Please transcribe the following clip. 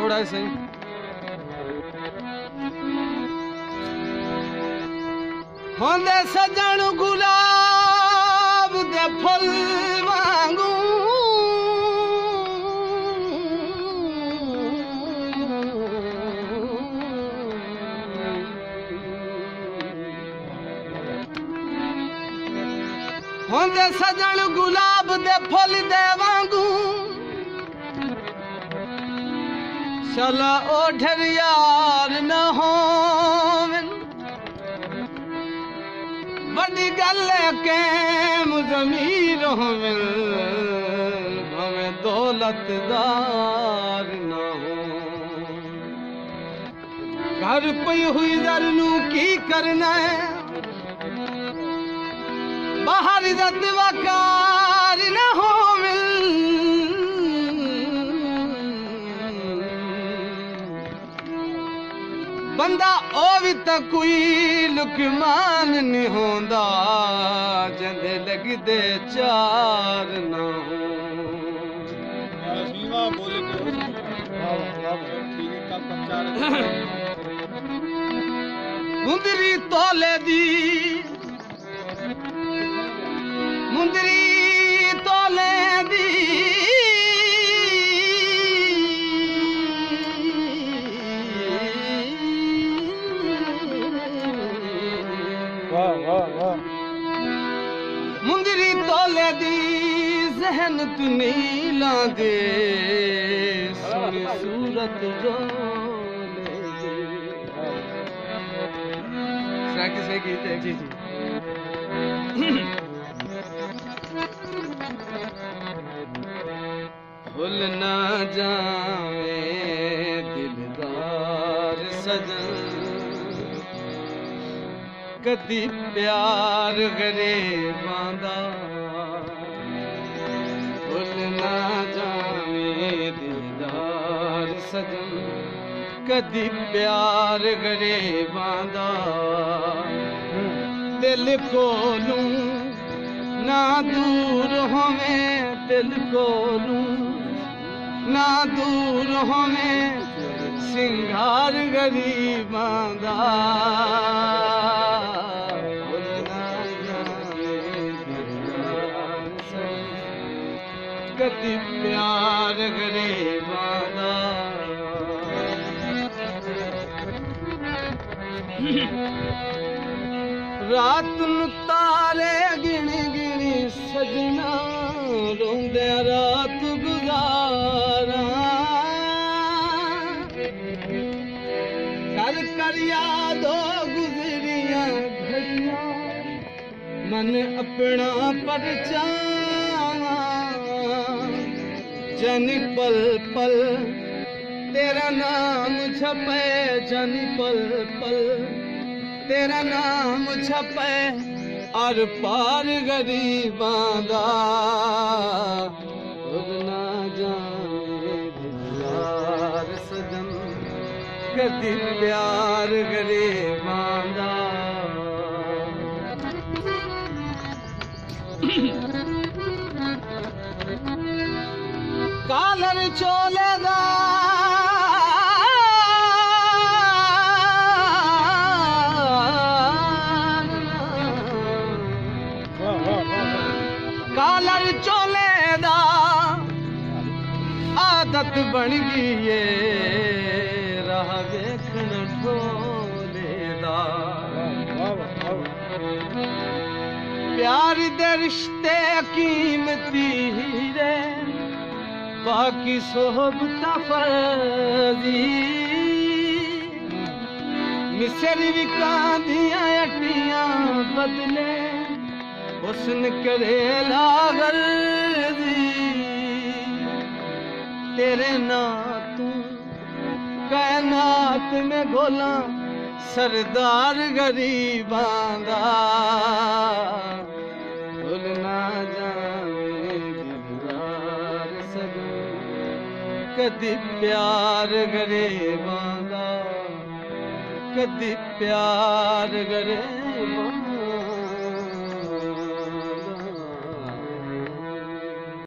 थोड़ा सही होंदे सजन गुलाब दे फल वांगू होंदे सजन गुलाब दे फल दे वांगू चला ओढ़र यार न होवन बड़ी गल के जमीर होवन भवे दौलतदार न हो घर पई हुई दरनू की करना है बाहर इज्जत वकार न हो बंदा ओ भी तो कोई लुकमान नहीं होंदा जंदे लगदे चार ना हो बोले मुंदरी तोले दी मुंदरी तोले दी मुंदरी तोले दी जहन तू नहीं लांदे सोनी सूरत रोले से गीत है जी जी भूल ना जावे दिलदार सजन कदी प्यार गरीबां दा भुल ना जावे दिलदार सजन कदी प्यार गरीबां दा दिल कोलू ना दूर होवे दिल कोलू ना दूर होवे सिंगार गरीबां दा कदी प्यार गरीबां दा रात नू तारे गिणी गिणी सजना रोंदे रात गुजारा कर कर यादो गुजरियां घड़ियां मन अपना परचावा जन पल पल तेरा नाम छपे जन पल पल तेरा नाम छपे और पार गरीबां दा खुद ना जाने दिलदार सजन कदी प्यार गरीबां दा कालर चोले दा कालर चोले दा आदत बन गई है राह वेखण ढोले दा प्यार दे रिश्ते कीमती हीरे बाकी सोहबता फर्जी मिसरी विकांदियां अटियां बदले हुस्न करे लागर्जी तेरे ना तू कायनात में गोला सरदार गरीबां दा भुल ना जावे दिलदार सजन कदी प्यार गरीबां दा कदी प्यार गरीबां